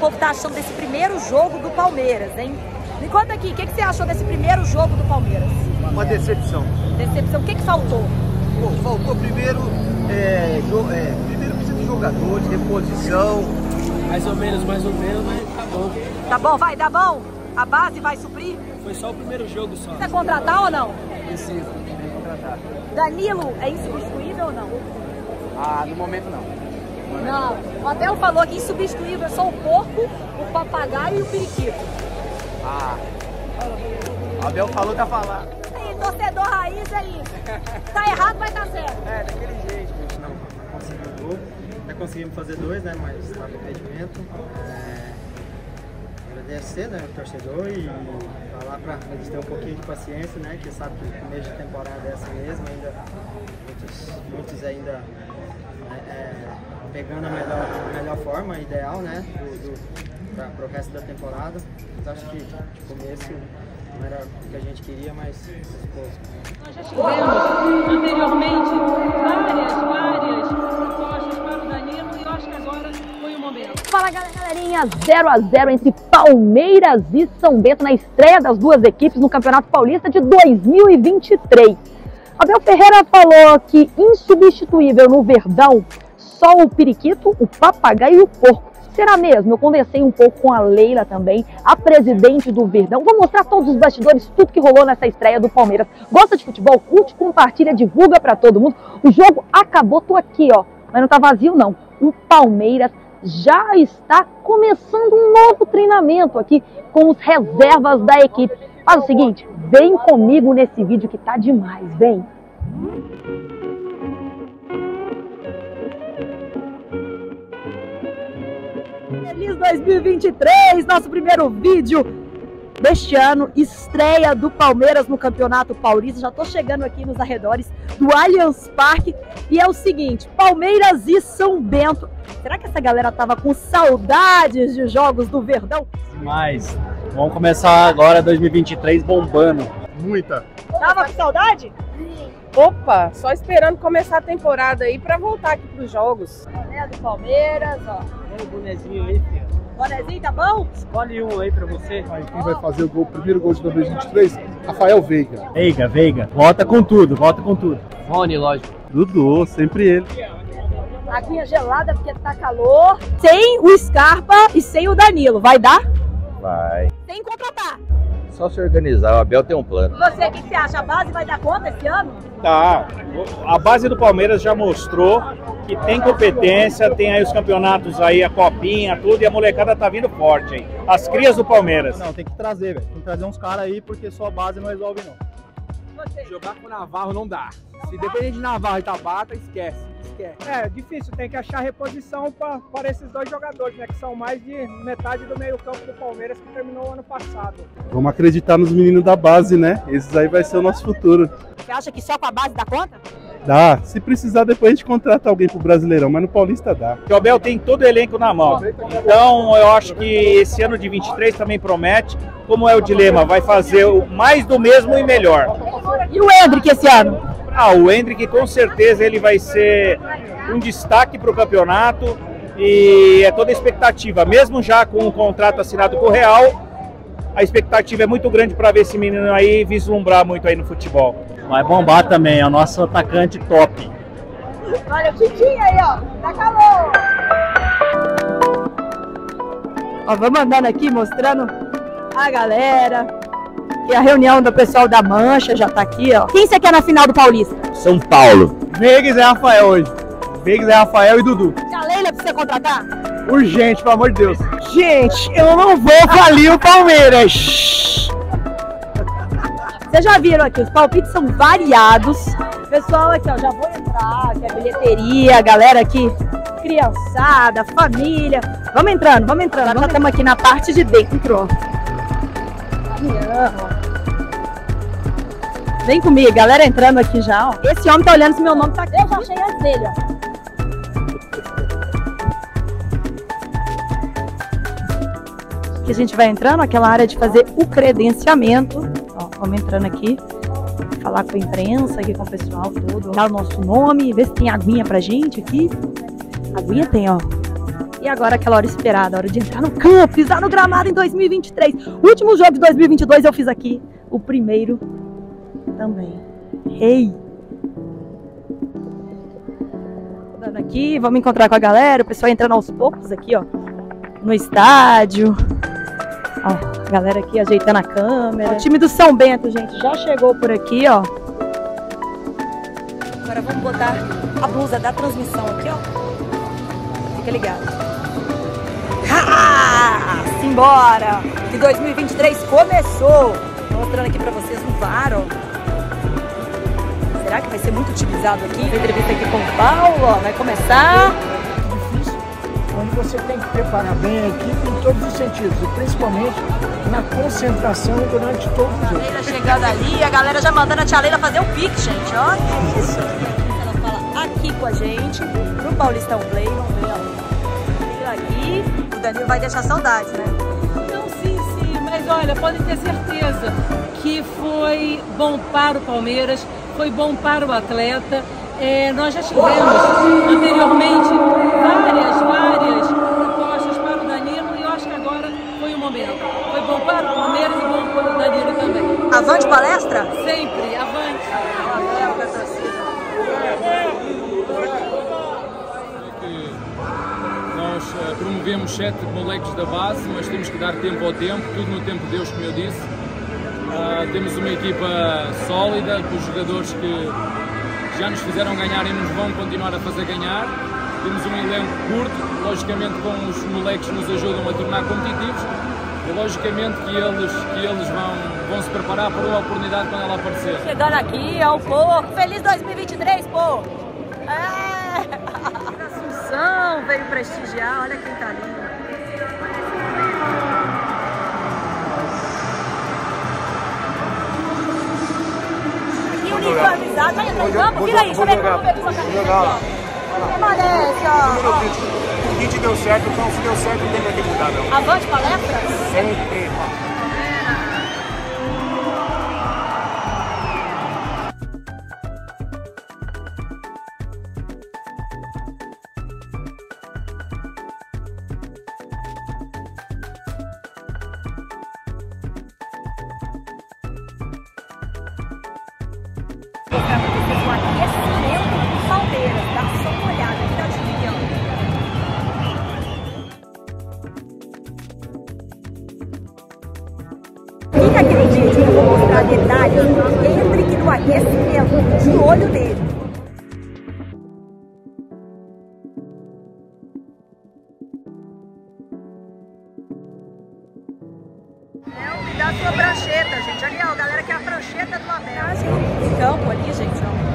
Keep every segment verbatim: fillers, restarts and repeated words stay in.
povo tá achando desse primeiro jogo do Palmeiras, hein? Me conta aqui, o que, que você achou desse primeiro jogo do Palmeiras? Uma decepção. Decepção. O que, que faltou? Bom, faltou primeiro, é, jo é, primeiro precisa de jogadores, reposição. Mais ou menos, mais ou menos, mas tá bom. Tá bom, vai, dá bom? A base vai suprir? Foi só o primeiro jogo só. Precisa contratar ou não? Precisa, tem que contratar. Danilo é insubstituível ou não? Ah, no momento não. Não. O Abel falou que insubstituível é só o porco, o papagaio e o periquito. Ah, o Abel falou, tá falando. Aí, torcedor raiz aí. Tá errado, vai dar certo. É, daquele jeito, a gente não conseguiu o gol. Já conseguimos fazer dois, né? Mas estava em impedimento. É, agradecer, né, o torcedor e falar para eles terem um pouquinho de paciência, né? Que sabe que o começo de temporada é essa mesmo, ainda muitos, muitos ainda é, é, pegando a melhor, a melhor forma ideal, né? Do, do, para o resto da temporada. Mas acho que de começo não era o que a gente queria, mas nós já tivemos anteriormente várias, várias propostas para o Danilo e eu acho que agora foi o momento. Fala galerinha, zero a zero entre Palmeiras e São Bento na estreia das duas equipes no Campeonato Paulista de dois mil e vinte e três. Abel Ferreira falou que insubstituível no Verdão só o periquito, o papagaio e o porco. Será mesmo? Eu conversei um pouco com a Leila também, a presidente do Verdão. Vou mostrar todos os bastidores, tudo que rolou nessa estreia do Palmeiras. Gosta de futebol? Curte, compartilha, divulga pra todo mundo. O jogo acabou, tô aqui, ó. Mas não tá vazio, não. O Palmeiras já está começando um novo treinamento aqui com os reservas da equipe. Faz o seguinte, vem comigo nesse vídeo que tá demais, vem. Feliz dois mil e vinte e três, nosso primeiro vídeo deste ano, estreia do Palmeiras no Campeonato Paulista. Já tô chegando aqui nos arredores do Allianz Parque e é o seguinte, Palmeiras e São Bento. Será que essa galera tava com saudades de jogos do Verdão? Demais. Vamos começar agora dois mil e vinte e três bombando. Muita. Tava com saudade? Opa, só esperando começar a temporada aí pra voltar aqui pros jogos. É do Palmeiras, ó. Olha o bonezinho aí, filho. Bonezinho, tá bom? Escolhe um aí pra você. Aí quem vai fazer o, gol, o primeiro gol de dois mil e vinte e três? Rafael Veiga. Veiga, Veiga. Volta com tudo, volta com tudo. Rony, lógico. Dudu, sempre ele. Aguinha gelada porque tá calor. Sem o Scarpa e sem o Danilo. Vai dar? Vai. Sem contratar. Só se organizar, o Abel tem um plano. E você, o que, que você acha? A base vai dar conta esse ano? Tá. A base do Palmeiras já mostrou que tem competência, tem aí os campeonatos aí, a copinha, tudo, e a molecada tá vindo forte aí. As crias do Palmeiras. Não, tem que trazer, velho. Tem que trazer uns caras aí, porque só a base não resolve, não. Você. Jogar com o Navarro não dá. Se depender de Navarro e Tabata, esquece. Esquece. É, difícil, tem que achar reposição pra, para esses dois jogadores, né? Que são mais de metade do meio campo do Palmeiras que terminou o ano passado. Vamos acreditar nos meninos da base, né? Esses aí vai ser o nosso futuro. Você acha que só com a base dá conta? Dá. Se precisar, depois a gente contrata alguém pro Brasileirão, mas no Paulista dá. O Abel tem todo o elenco na mão. Então eu acho que esse ano de vinte e três também promete. Como é o dilema, vai fazer o mais do mesmo e melhor. E o Hendrick esse ano? Ah, o Hendrick com certeza ele vai ser um destaque para o campeonato e é toda a expectativa. Mesmo já com o contrato assinado com o Real, a expectativa é muito grande para ver esse menino aí vislumbrar muito aí no futebol. Vai bombar também, é o nosso atacante top. Olha o Titinho aí, ó. Tá calor. Ó, vamos andando aqui mostrando a galera. Que a reunião do pessoal da Mancha já tá aqui, ó. Quem você quer na final do Paulista? São Paulo. Veiga e Rafael hoje. Veiga e Rafael e Dudu. Se a Leila precisa contratar? Urgente, pelo amor de Deus. Gente, eu não vou falir o Palmeiras. Vocês já viram aqui, os palpites são variados. Pessoal aqui, ó, já vou entrar, aqui a bilheteria, a galera aqui, criançada, família. Vamos entrando, vamos entrando. Nós já estamos aqui na parte de dentro, ó. Vem comigo, galera entrando aqui já, ó. Esse homem tá olhando se meu nome tá aqui. Eu já achei as dele, ó. Aqui a gente vai entrando, aquela área de fazer o credenciamento. Ó, vamos entrando aqui, falar com a imprensa, aqui com o pessoal todo. Dar o nosso nome, ver se tem aguinha pra gente aqui. Aguinha tem, ó. E agora aquela hora esperada, a hora de entrar no campo, pisar no gramado em dois mil e vinte e três. O último jogo de dois mil e vinte e dois eu fiz aqui, o primeiro também. Ei! Dando aqui, vamos encontrar com a galera, o pessoal entrando aos poucos aqui, ó, no estádio. Ó, a galera aqui ajeitando a câmera. O time do São Bento, gente, já chegou por aqui, ó. Agora vamos botar a blusa da transmissão aqui, ó. Fica ligado. Ah, simbora! Que dois mil e vinte e três começou! Tô mostrando aqui pra vocês no V A R, ó. Será que vai ser muito utilizado aqui? A entrevista aqui com o Paulo, ó, vai começar. Difícil, onde você tem que preparar bem a equipe em todos os sentidos, e principalmente na concentração durante todo o jogo. A Leila chegando ali, a galera já mandando a tia Leila fazer o pique, gente, ó. Que isso! Ela fala aqui com a gente, pro Paulistão Play, vamos ver, ó. Aqui, o Danilo vai deixar saudades, né? Não, sim, sim, mas olha, podem ter certeza que foi bom para o Palmeiras, foi bom para o atleta. É, nós já tivemos anteriormente várias, várias propostas para o Danilo e eu acho que agora foi o momento. Foi bom para o Palmeiras e bom para o Danilo também. Avante palestra? Sempre, avante. Nós uh, promovemos sete moleques da base, mas temos que dar tempo ao tempo, tudo no tempo de Deus, como eu disse. Uh, temos uma equipa sólida, com os jogadores que já nos fizeram ganhar e nos vão continuar a fazer ganhar. Temos um elenco curto, logicamente com os moleques nos ajudam a tornar competitivos e logicamente que eles, que eles vão, vão se preparar para a oportunidade quando ela aparecer. Chegando aqui, ó, o pô, feliz dois mil e vinte e três, pô! É! Assunção veio prestigiar, olha quem tá ali. E uniformizado, vai entrar em campo? Vira aí, deixa eu ver, vamos ver com sua camisa. Permanece, ó. O kit deu certo, então se deu certo não tem pra que mudar, não. Avante palestra? Sempre. Fica aqui no vídeo que eu vou mostrar detalhes. Entre aqui no aquecimento, de olho nele. É, me dá a sua prancheta, gente. Ali, ó, a galera quer a prancheta do Abel. Em campo ali, gente, ó.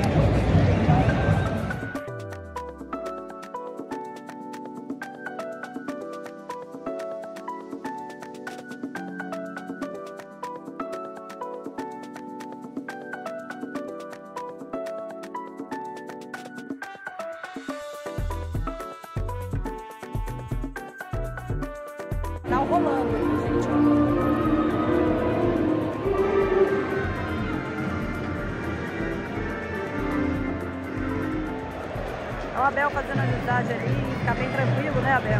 Tá rolando aqui, gente. Ó, o Abel fazendo amizade ali, fica bem tranquilo, né, Abel?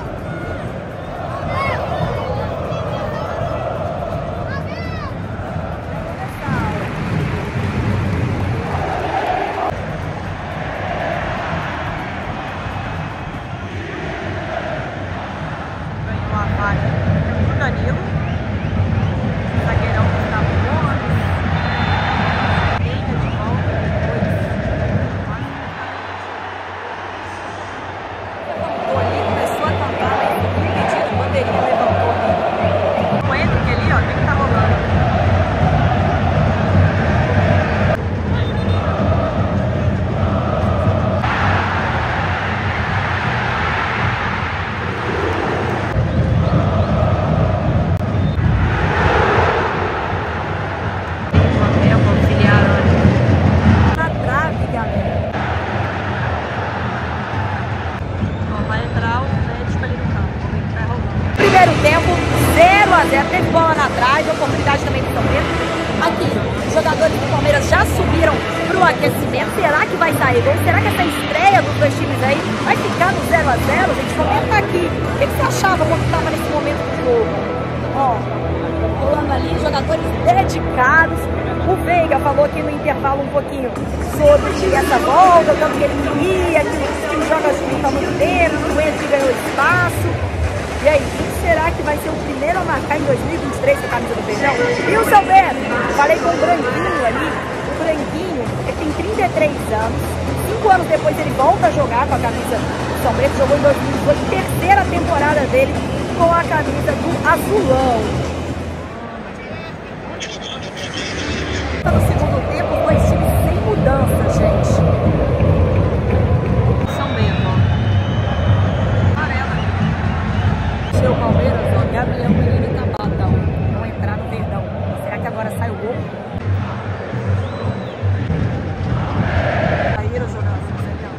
O Danilo, o zagueirão Gustavo Gomes, Eita de volta, levantou ali, começou a cantar, impedido, o bandeirinha levantou ali. O Henrique ali, ó, o que tá rolando? Primeiro tempo, zero a zero, teve bola na trave, oportunidade também do São Bento. Aqui, os jogadores do Palmeiras já subiram pro aquecimento. Será que vai sair gol? Será que essa estreia dos dois times aí vai ficar no zero a zero? Gente, comenta aqui. O que você achava quando estava nesse momento do jogo? Ó, rolando ali, jogadores dedicados. O Veiga falou aqui no intervalo um pouquinho sobre essa volta, o tanto que ele queria, que o time joga junto há muito tempo, o Enzo ganhou espaço. E aí, quem será que vai ser o primeiro a marcar em dois mil e vinte e três com a camisa do Feijão? E o São Bento? Falei com o Branquinho ali. O Branquinho, ele tem trinta e três anos. Cinco anos depois ele volta a jogar com a camisa do São Bento. Jogou em dois mil e dezoito, terceira temporada dele com a camisa do Azulão. Tá no segundo tempo, os dois times sem mudança, gente. São Bento, ó. Amarela. Seu Palmeiras, ó, Gabriel Menino e Tabata, ó. Vão entrar no Verdão. Será que agora sai o gol? Saíram jogando assim, você viu?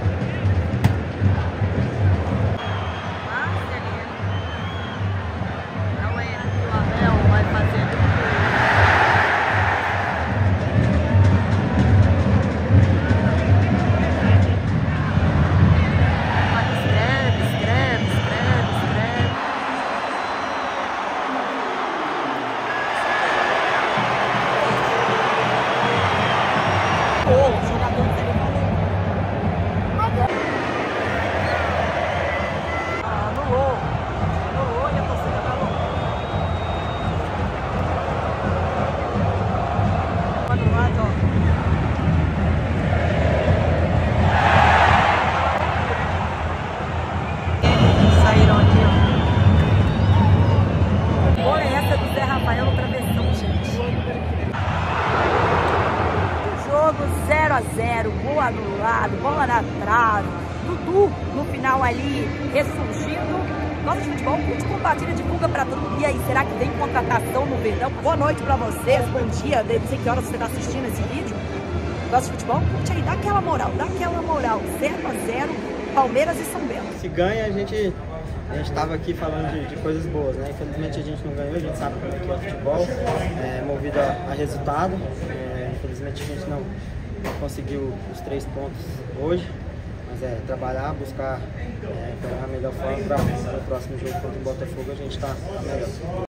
Marcelino. Não é ele que o Abel vai fazer. zero a zero, gol anulado, bola na trave, Dudu no final ali ressurgindo. Gosta de futebol, curte, compartilha, divulga pra todo mundo. E aí, será que vem contratação no Verdão? Boa noite pra vocês, bom dia, não sei que horas você tá assistindo esse vídeo. Gosta de futebol? Curte aí, dá aquela moral, dá aquela moral. zero a zero, Palmeiras e São Bento. Se ganha, a gente a gente estava aqui falando de, de coisas boas, né? Infelizmente a gente não ganhou, a gente sabe como é que é o futebol, é, movido a, a resultado. É, infelizmente a gente não conseguiu os três pontos hoje, mas é trabalhar, buscar é, a melhor forma para o próximo jogo contra o Botafogo, a gente está melhor.